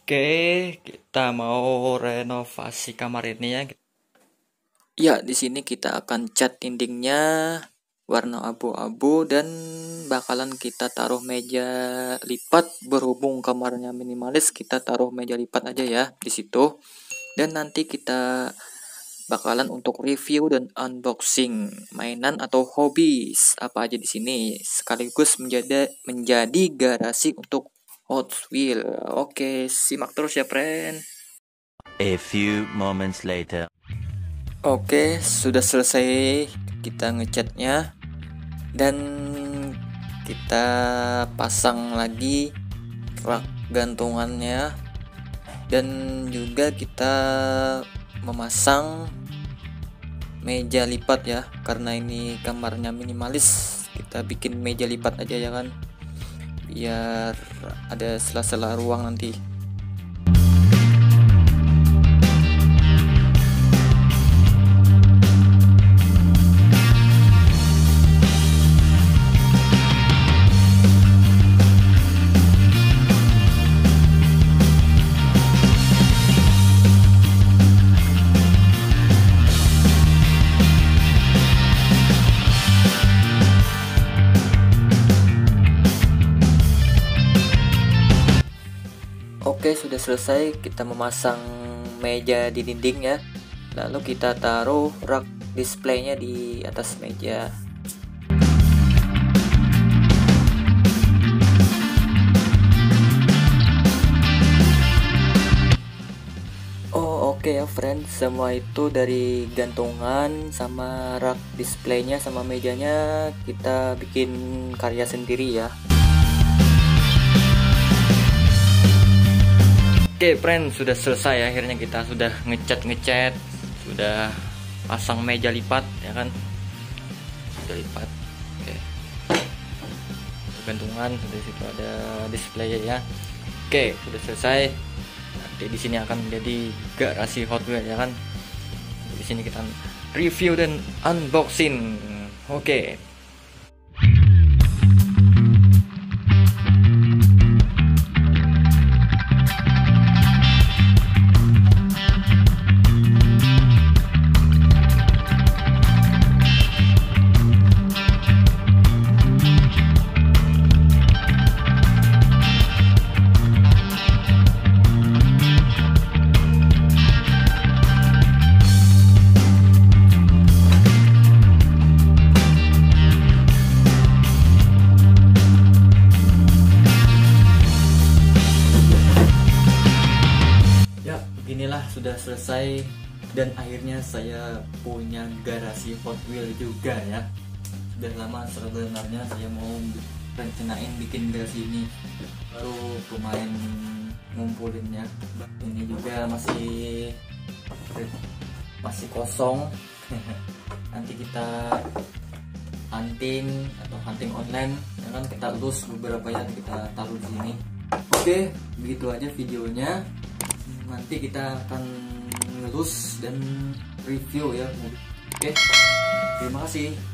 Oke, kita mau renovasi kamar ini ya. Ya, di sini kita akan cat dindingnya warna abu-abu dan bakalan kita taruh meja lipat. Berhubung kamarnya minimalis, kita taruh meja lipat aja ya di situ. Dan nanti kita bakalan untuk review dan unboxing mainan atau hobbies apa aja di sini, sekaligus menjadi garasi untuk Hot Wheels. Oke, simak terus ya, friend. A few moments later. Oke, sudah selesai kita ngecatnya dan kita pasang lagi rak gantungannya dan juga kita memasang meja lipat ya, karena ini kamarnya minimalis, kita bikin meja lipat aja ya kan, biar ada sela-sela ruang nanti. Oke, sudah selesai kita memasang meja di dinding ya. Lalu kita taruh rak displaynya di atas meja. Oh, oke ya friend, semua itu dari gantungan sama rak displaynya sama mejanya kita bikin karya sendiri ya. Oke, friend, sudah selesai. Akhirnya kita sudah ngecat, sudah pasang meja lipat ya kan. Meja lipat. Oke. Gantungan sudah, situ ada display ya. Oke, sudah selesai. Nanti di sini akan menjadi garasi Hot Wheels ya kan. Di sini kita review dan unboxing. Oke. Beginilah sudah selesai dan akhirnya saya punya garasi Hot Wheels juga ya. Sudah lama sebenarnya saya mau rencanain bikin garasi ini, baru lumayan ngumpulinnya. Ini juga masih kosong. Nanti kita hunting atau hunting online ya kan, kita elus beberapa ya, kita taruh di sini. Oke, begitu aja videonya. Nanti kita akan ngelus dan review ya. Oke, terima kasih.